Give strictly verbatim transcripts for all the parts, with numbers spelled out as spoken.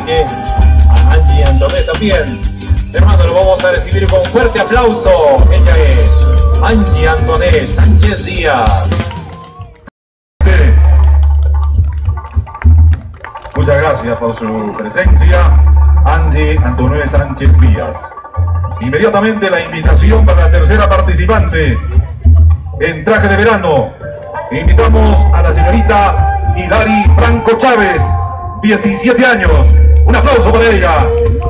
que a Angie Antonet también. Hermano, lo vamos a recibir con un fuerte aplauso. Ella es Angie Antonet Sánchez Díaz. Muchas gracias por su presencia, Angie Antonet Sánchez Díaz. Inmediatamente la invitación para la tercera participante en traje de verano. Invitamos a la señorita Hilary Franco Chávez, diecisiete años. Un aplauso para ella.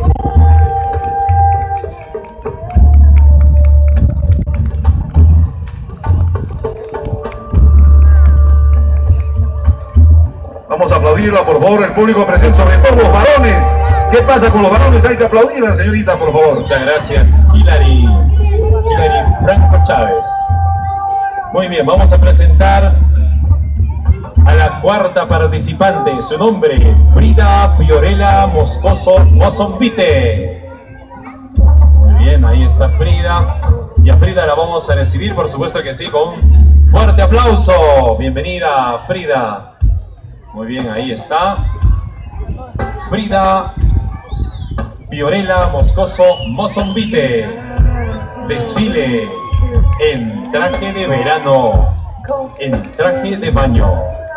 Vamos a aplaudirla, por favor, el público presente, sobre todo los varones. ¿Qué pasa con los varones? Hay que aplaudir a la señorita, por favor. Muchas gracias, Hilary. Hilary Franco Chávez. Muy bien, vamos a presentar a la cuarta participante. Su nombre, Frida Fiorella Moscoso Mozombite. Muy bien, ahí está Frida. Y a Frida la vamos a recibir, por supuesto que sí, con un fuerte aplauso. Bienvenida, Frida. Muy bien, ahí está Frida Fiorella Moscoso Mozombite. Desfile en traje de verano, en traje de baño.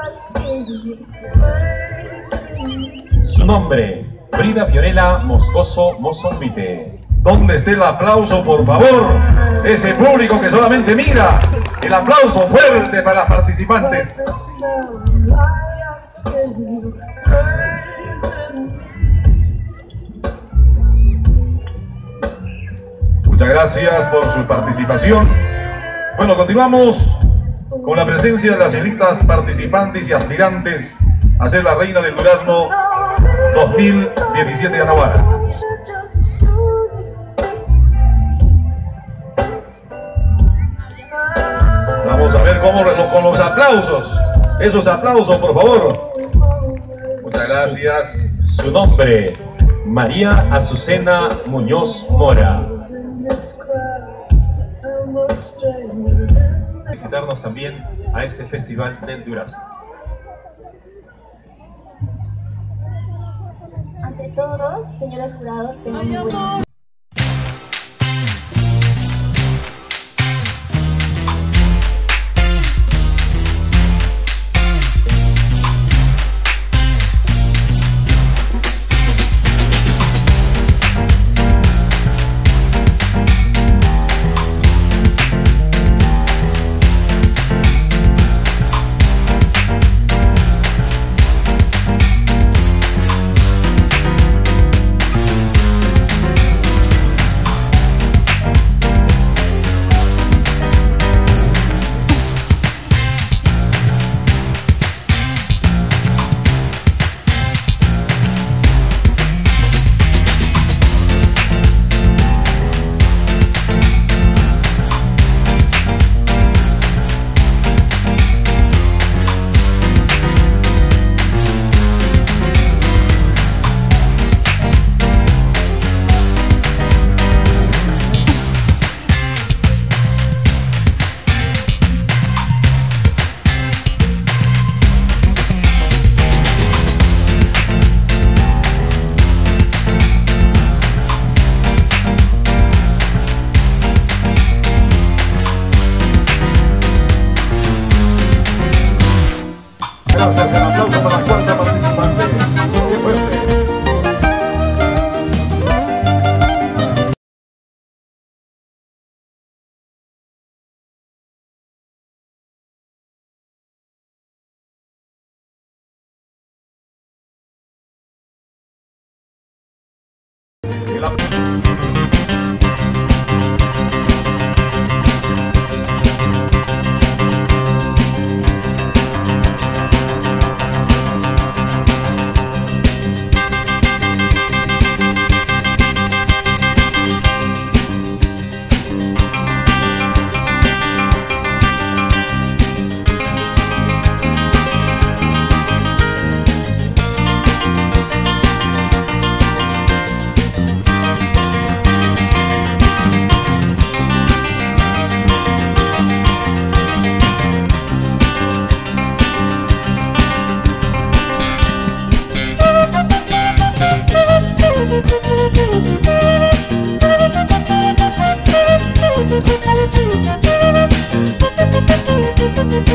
Su nombre, Frida Fiorella Moscoso Mozombite. ¿Dónde está el aplauso, por favor? Ese público que solamente mira. El aplauso fuerte para las participantes. Muchas gracias por su participación. Bueno, continuamos con la presencia de las señoritas participantes y aspirantes a ser la reina del Durazno dos mil diecisiete de Anahuara. Vamos a ver cómo con los aplausos. Esos aplausos, por favor. Muchas gracias. Su, su nombre, María Azucena Muñoz Mora. Visitarnos también a este Festival del Durazno. Ante todos, señores jurados, tengan muy buenas. Gracias, el aplauso para la cuarta participante. ¡Qué fuerte! El aplauso.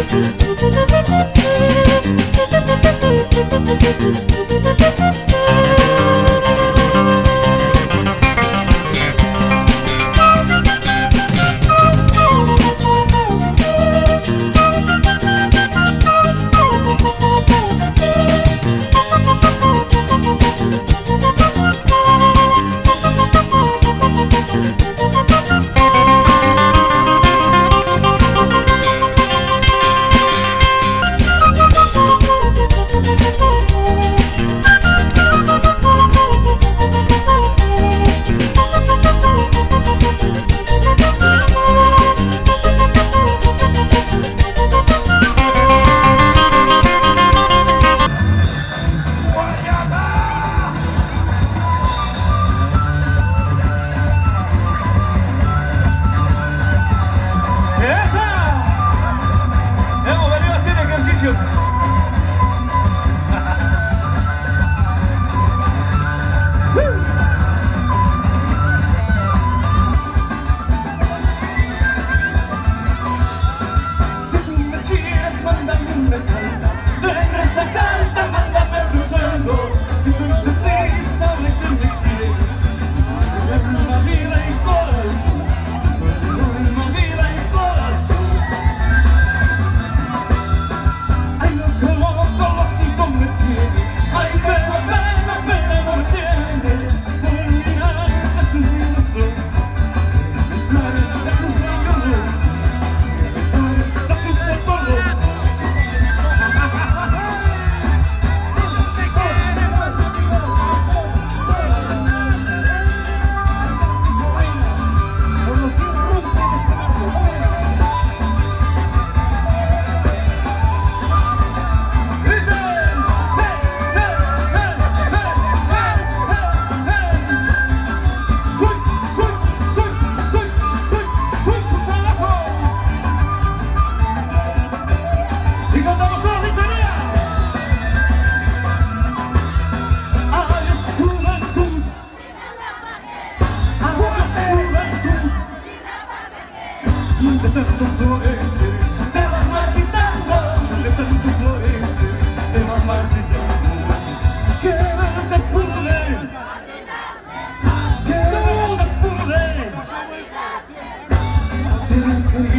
Hacer un